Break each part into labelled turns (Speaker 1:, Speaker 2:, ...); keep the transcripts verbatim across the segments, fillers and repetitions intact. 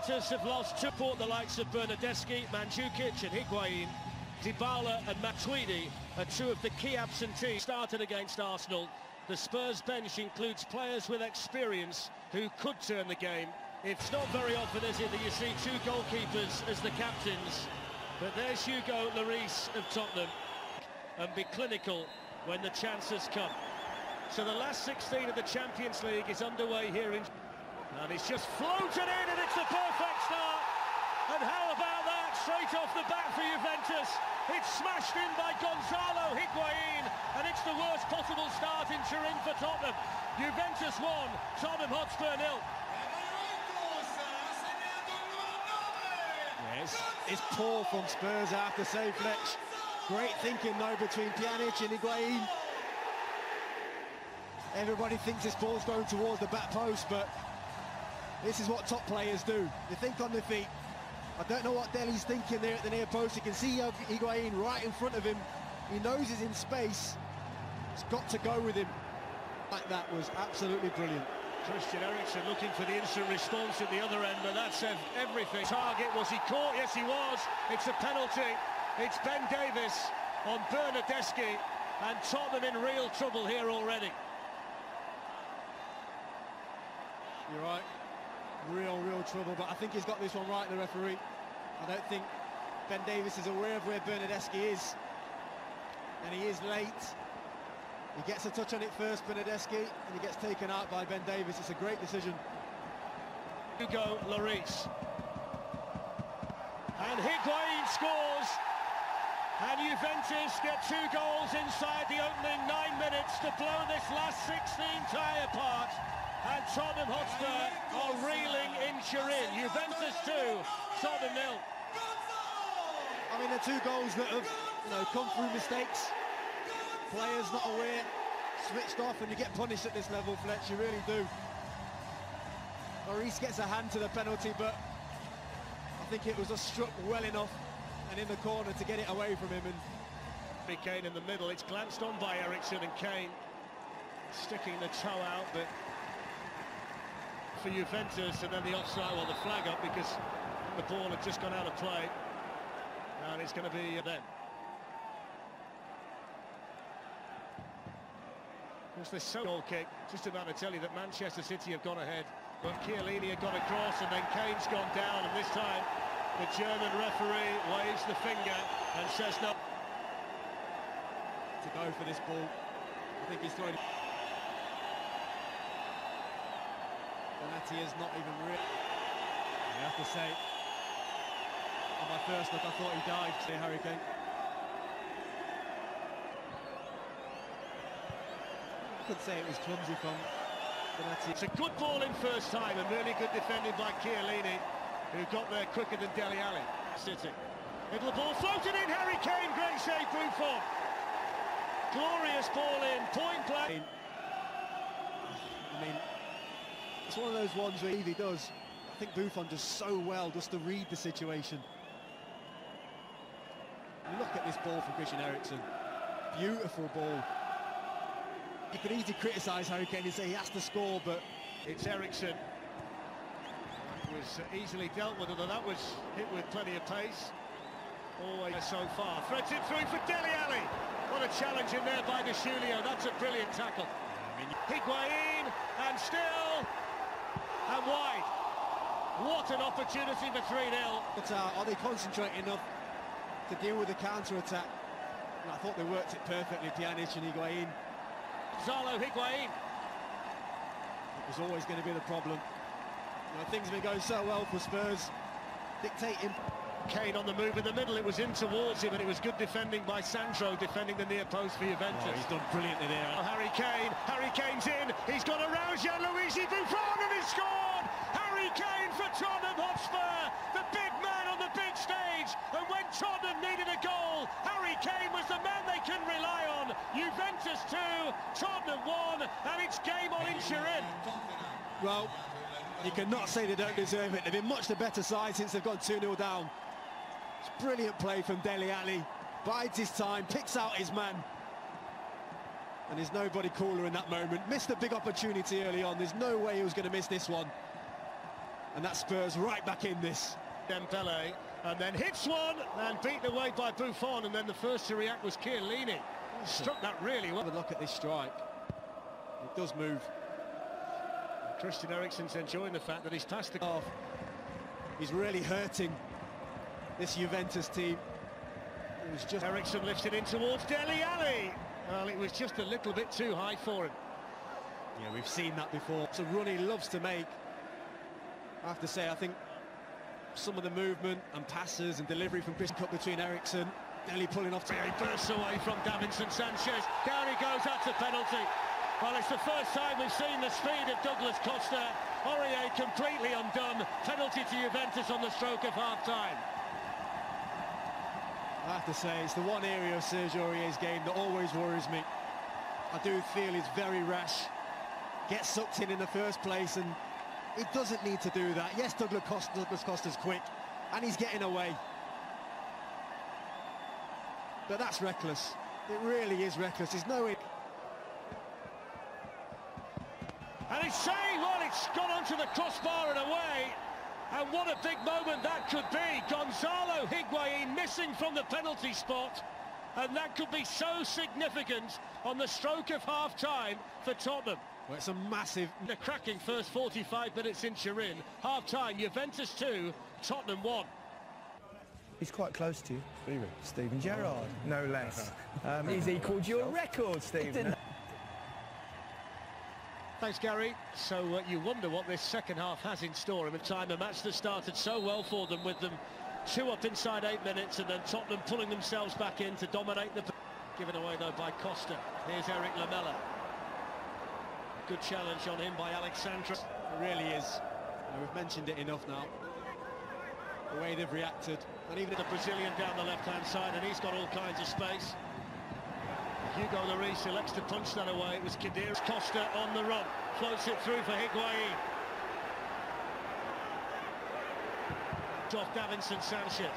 Speaker 1: Juventus have lost two. The likes of Bernardeschi, Mandzukic and Higuain, Dybala and Matuidi are two of the key absentees. Started against Arsenal. The Spurs bench includes players with experience who could turn the game. It's not very often, is it, that you see two goalkeepers as the captains. But there's Hugo Lloris of Tottenham, and be clinical when the chances come. So the last sixteen of the Champions League is underway here in... And it's just floated in, and it's the perfect start. And how about that, straight off the bat for Juventus. It's smashed in by Gonzalo Higuain, and it's the worst possible start in Turin for Tottenham. Juventus one, Tottenham Hotspur nil.
Speaker 2: Yes, it's poor from Spurs, I have to say, Fletch. Great thinking though between Pjanic and Higuain. Everybody thinks this ball's going towards the back post, but this is what top players do. They think on their feet. I don't know what Dele's thinking there at the near post. You can see Higuain right in front of him. He knows he's in space. He's got to go with him. Like that was absolutely brilliant.
Speaker 1: Christian Eriksen looking for the instant response at the other end, but that's everything. Target, was he caught? Yes, he was. It's a penalty. It's Ben Davies on Bernardeschi, and Tottenham in real trouble here already.
Speaker 2: You're right. Real, real trouble, but I think he's got this one right, the referee. I don't think Ben Davies is aware of where Bernardeschi is, and he is late. He gets a touch on it first, Bernardeschi, and he gets taken out by Ben Davies. It's a great decision.
Speaker 1: Hugo Lloris. And Higuain scores, and Juventus get two goals inside the opening nine minutes to blow this last sixteen tie apart. And Tottenham Hotspur are reeling in Turin. Juventus two, Tottenham nil.
Speaker 2: I mean, they're two goals that have, you know, come through mistakes. Players not aware, switched off, and you get punished at this level, Fletch, you really do. Lloris gets a hand to the penalty, but I think it was just struck well enough and in the corner to get it away from him. And
Speaker 1: Kane in the middle, it's glanced on by Eriksen, and Kane sticking the toe out, but for Juventus, and then the offside, well, the flag up because the ball had just gone out of play, and it's going to be then. What's this so goal kick? Just about to tell you that Manchester City have gone ahead, but Chiellini had gone across, and then Kane's gone down, and this time the German referee waves the finger and says no.
Speaker 2: To go for this ball, I think he's throwing. Donati is not even real. I have to say, on my first look, I thought he dived to Harry Kane. I could say it was clumsy from Donati.
Speaker 1: It's a good ball in first time, and really good defending by Chiellini, who got there quicker than Dele Alli. City. Little ball floated in, Harry Kane, great save, Buffon. Glorious ball in, point blank.
Speaker 2: I mean, it's one of those ones where he does. I think Buffon does so well just to read the situation. Look at this ball from Christian Eriksen. Beautiful ball. You could easily criticise Harry Kane and say he has to score, but
Speaker 1: it's Eriksen. It was easily dealt with, although that was hit with plenty of pace. Always so far. Threads it through for Dele Alli. What a challenge in there by De Julio. That's a brilliant tackle. Higuain, and still, and wide. What an opportunity for three nil.
Speaker 2: But uh, are they concentrating enough to deal with the counter-attack? And I thought they worked it perfectly, Pjanic and Higuain.
Speaker 1: Gonzalo Higuain.
Speaker 2: It was always going to be the problem. You know, things have been going so well for Spurs, dictating.
Speaker 1: Kane on the move in the middle, it was in towards him, and it was good defending by Sandro, defending the near post for Juventus.
Speaker 2: Oh, he's done brilliantly there.
Speaker 1: Oh, Harry Kane, Harry Kane's in, he's got around Gianluigi Buffon, and he's scored! Harry Kane for Tottenham Hotspur, the big man on the big stage, and when Tottenham needed a goal, Harry Kane was the man they can rely on. Juventus two, Tottenham one, and it's game on in Turin.
Speaker 2: Well, you cannot say they don't deserve it. They've been much the better side since they've gone two nil down. It's brilliant play from Dele Alli, bides his time, picks out his man, and there's nobody cooler in that moment. Missed a big opportunity early on, there's no way he was going to miss this one. And that Spurs right back in this.
Speaker 1: Dembele, and then hits one, and beaten away by Buffon, and then the first to react was Chiellini. Struck that really well.
Speaker 2: Have a look at this strike. It does move.
Speaker 1: Christian Eriksen's enjoying the fact that he's passed the
Speaker 2: off. He's really hurting this Juventus team. It was just
Speaker 1: Eriksen lifts it in towards Dele Alli. Well, it was just a little bit too high for him.
Speaker 2: Yeah, we've seen that before. It's a run he loves to make. I have to say, I think some of the movement and passes and delivery from Christian cut between Eriksen, Dele pulling off.
Speaker 1: To he bursts away from Davinson Sanchez. Down he goes, that's a penalty. Well, it's the first time we've seen the speed of Douglas Costa. Aurier completely undone. Penalty to Juventus on the stroke of half-time.
Speaker 2: I have to say, it's the one area of Serge Aurier's game that always worries me. I do feel he's very rash. Gets sucked in in the first place, and he doesn't need to do that. Yes, Douglas Costa, Douglas Costa's quick, and he's getting away. But that's reckless. It really is reckless. There's no...
Speaker 1: And it's saying, well, it's gone onto the crossbar and away. And what a big moment that could be. Gonzalo Higuain missing from the penalty spot. And that could be so significant on the stroke of half-time for Tottenham.
Speaker 2: Well, it's a massive...
Speaker 1: The cracking first forty-five minutes in Turin. Half-time, Juventus two, Tottenham one.
Speaker 3: He's quite close to you. Steven. Steven Gerrard, no less. um, he's equalled your record, Steven.
Speaker 1: Thanks, Gary. So uh, you wonder what this second half has in store. In the time, a match that started so well for them, with them two up inside eight minutes, and then Tottenham pulling themselves back in to dominate the... Given away, though, by Costa. Here's Eric Lamela. Good challenge on him by Alexandra.
Speaker 2: It really is. Uh, we've mentioned it enough now. The way they've reacted.
Speaker 1: And even the Brazilian down the left-hand side, and he's got all kinds of space. Hugo Lloris elects to punch that away. It was Khedira. Costa on the run. Floats it through for Higuain. Off Davinson Sanchez.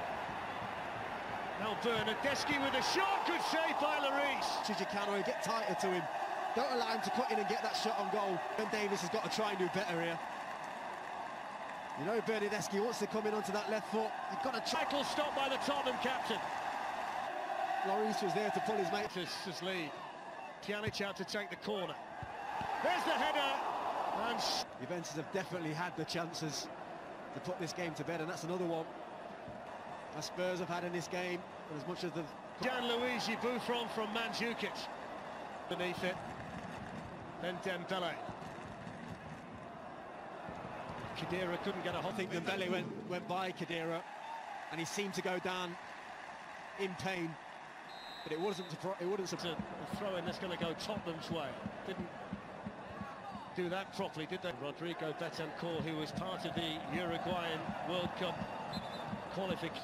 Speaker 1: Now Bernardeschi with a shot. Good save by Lloris.
Speaker 2: Chicano, get tighter to him. Don't allow him to cut in and get that shot on goal. Ben Davies has got to try and do better here. You know Bernardeschi wants to come in onto that left foot. You've got to...
Speaker 1: Tackle stop by the Tottenham captain.
Speaker 2: Lloris was there to pull his mate.
Speaker 1: His lead. Pjanic out to take the corner. There's the header. And
Speaker 2: Juventus have definitely had the chances to put this game to bed, and that's another one as Spurs have had in this game. And as much as the
Speaker 1: Gianluigi Buffon from Mandzukic beneath it. Then Dembele. Khedira couldn't get a hot.
Speaker 2: I think Dembele went went by Khedira, and he seemed to go down in pain. But it wasn't. It wouldn't.
Speaker 1: A, a throw in that's going to go Tottenham's way. Didn't do that properly, did they? Rodrigo Betancourt, who was part of the Uruguayan World Cup qualification.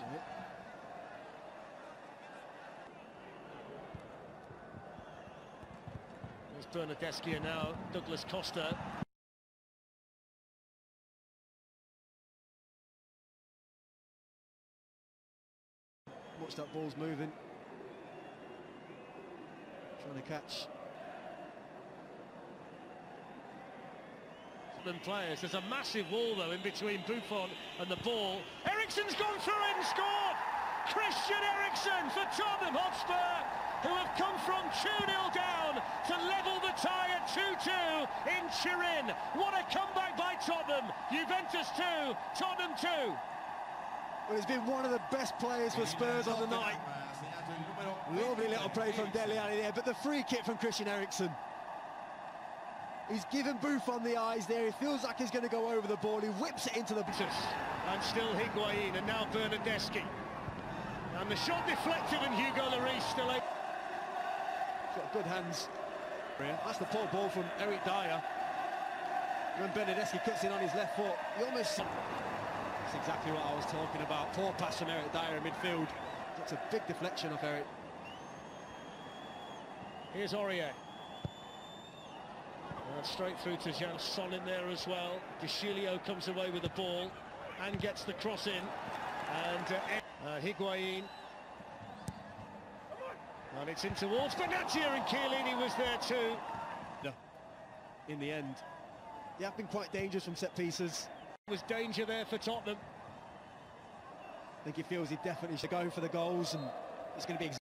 Speaker 1: There's Bernardeschi, and now Douglas Costa.
Speaker 2: Watch that ball's moving. Trying to catch.
Speaker 1: Players. There's a massive wall, though, in between Buffon and the ball. Eriksen's gone through and scored! Christian Eriksen for Tottenham Hotspur, who have come from two nil down to level the tie at two two in Turin. What a comeback by Tottenham. Juventus two, Tottenham two.
Speaker 2: Well, he's been one of the best players for Spurs on the night. Lovely little play from Dele Alli there, but the free kick from Christian Eriksen. He's given Buffon the eyes there. He feels like he's going to go over the ball. He whips it into the...
Speaker 1: And still Higuain, and now Bernardeschi. And the shot deflected, and Hugo Lloris still... He's
Speaker 2: got good hands. That's the poor ball from Eric Dyer. When Bernardeschi cuts in on his left foot, he almost... That's exactly what I was talking about. Poor pass from Eric Dyer in midfield. That's a big deflection off Eric.
Speaker 1: Here's Aurier. And straight through to Jean Son in there as well. Giglio comes away with the ball and gets the cross in. And uh, uh, Higuain. And it's in towards Benatia, and Chiellini was there too.
Speaker 2: No. In the end, they have been quite dangerous from set pieces.
Speaker 1: Was danger there for Tottenham.
Speaker 2: I think he feels he definitely should go for the goals, and it's going to be